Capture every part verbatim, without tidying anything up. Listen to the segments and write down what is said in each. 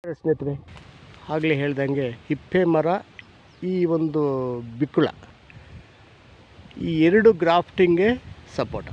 ಸ್ನೇಹಿತರೆ, ಆಗಲೇ ಹೇಳ್ದಂಗೆ ಹಿಪ್ಪೆ ಮರ, ಈ ಒಂದು ಬಿಕ್ಕುಳ, ಈ ಎರಡು ಗ್ರಾಫ್ಟಿಂಗ್ಗೆ ಸಪೋಟ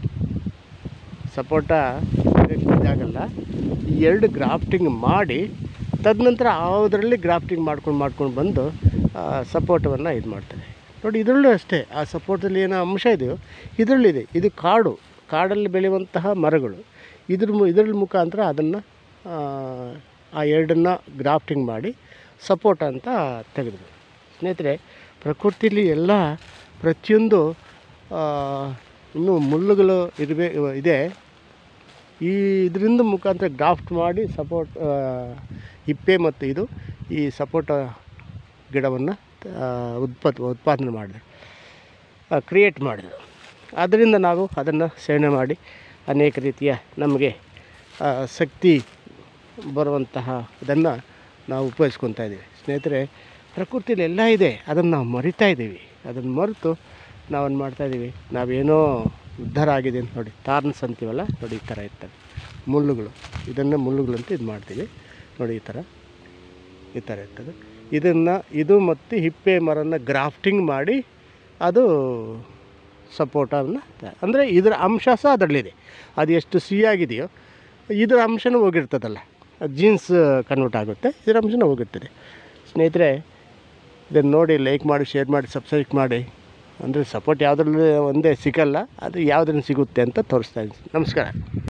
ಸಪೋಟ ಇದಾಗಲ್ಲ. ಈ ಎರಡು ಗ್ರಾಫ್ಟಿಂಗ್ ಮಾಡಿ ತದನಂತರ ಅದರಲ್ಲಿ ಗ್ರಾಫ್ಟಿಂಗ್ ಮಾಡ್ಕೊಂಡು ಮಾಡ್ಕೊಂಡು ಬಂದು ಸಪೋಟವನ್ನು ಇದು ಮಾಡ್ತಾರೆ ನೋಡಿ. ಇದರಲ್ಲೂ ಅಷ್ಟೇ, ಆ ಸಪೋಟದಲ್ಲಿ ಏನೋ ಅಂಶ ಇದೆಯೋ ಇದರಲ್ಲಿದೆ. ಇದು ಕಾಡು, ಕಾಡಲ್ಲಿ ಬೆಳೆಯುವಂತಹ ಮರಗಳು. ಇದ್ರ ಇದರ ಮುಖಾಂತರ ಅದನ್ನು ಆ ಎರಡನ್ನು ಗ್ರಾಫ್ಟಿಂಗ್ ಮಾಡಿ ಸಪೋಟ ಅಂತ ತೆಗೆದ್ರು. ಸ್ನೇಹಿತರೆ, ಪ್ರಕೃತಿಯಲ್ಲಿ ಎಲ್ಲ ಪ್ರತಿಯೊಂದು ಇನ್ನೂ ಮುಳ್ಳುಗಳು ಇರಬೇ ಇದೆ. ಈ ಇದರಿಂದ ಮುಖಾಂತರ ಗ್ರಾಫ್ಟ್ ಮಾಡಿ ಸಪೋಟ್ ಹಿಪ್ಪೆ ಮತ್ತು ಇದು ಈ ಸಪೋಟ ಗಿಡವನ್ನು ಉತ್ಪತ್ ಉತ್ಪಾದನೆ ಮಾಡಿದ್ರು, ಕ್ರಿಯೇಟ್ ಮಾಡಿದ್ರು. ಆದ್ದರಿಂದ ನಾವು ಅದನ್ನು ಸೇವನೆ ಮಾಡಿ ಅನೇಕ ರೀತಿಯ ನಮಗೆ ಶಕ್ತಿ ಬರುವಂತಹ ಇದನ್ನು ನಾವು ಉಪಯೋಗಿಸ್ಕೊತಾ ಇದ್ದೀವಿ. ಸ್ನೇಹಿತರೆ, ಪ್ರಕೃತಿಯಲ್ಲಿ ಎಲ್ಲ ಇದೆ, ಅದನ್ನು ನಾವು ಮರಿತಾ ಇದ್ದೀವಿ. ಅದನ್ನು ಮರೆತು ನಾವೇನು ಮಾಡ್ತಾಯಿದ್ದೀವಿ, ನಾವೇನೋ ಉದ್ಧಾರ ಆಗಿದೆ ಅಂತ ನೋಡಿ ತಾರ್ನ್ಸ್ ಅಂತೀವಲ್ಲ ನೋಡಿ, ಈ ಥರ ಇರ್ತವೆ ಮುಳ್ಳುಗಳು. ಇದನ್ನು ಮುಳ್ಳುಗಳಂತ ಇದು ಮಾಡ್ತೀವಿ ನೋಡಿ, ಈ ಥರ ಈ ಥರ ಇರ್ತದೆ. ಇದನ್ನು ಇದು ಮತ್ತು ಹಿಪ್ಪೆ ಮರನ ಗ್ರಾಫ್ಟಿಂಗ್ ಮಾಡಿ ಅದು ಸಪೋಟವನ್ನು, ಅಂದರೆ ಇದರ ಅಂಶ ಸಹ ಅದರಲ್ಲಿದೆ. ಅದು ಎಷ್ಟು ಸಿಹಿಯಾಗಿದೆಯೋ ಇದರ ಅಂಶನೂ ಹೋಗಿರ್ತದಲ್ಲ, ಜೀನ್ಸ್ ಕನ್ವರ್ಟ್ ಆಗುತ್ತೆ, ಇದರ ಅಂಶನೂ ಹೋಗಿರ್ತದೆ. ಸ್ನೇಹಿತರೆ, ಇದನ್ನು ನೋಡಿ ಲೈಕ್ ಮಾಡಿ, ಶೇರ್ ಮಾಡಿ, ಸಬ್ಸ್ಕ್ರೈಬ್ ಮಾಡಿ. ಅಂದರೆ ಸಪೋರ್ಟ್ ಯಾವುದ್ರಲ್ಲಿ ಒಂದೇ ಸಿಗಲ್ಲ, ಅದು ಯಾವುದ್ರಲ್ಲಿ ಸಿಗುತ್ತೆ ಅಂತ ತೋರಿಸ್ತಾ ಇದ್ದೀನಿ. ನಮಸ್ಕಾರ.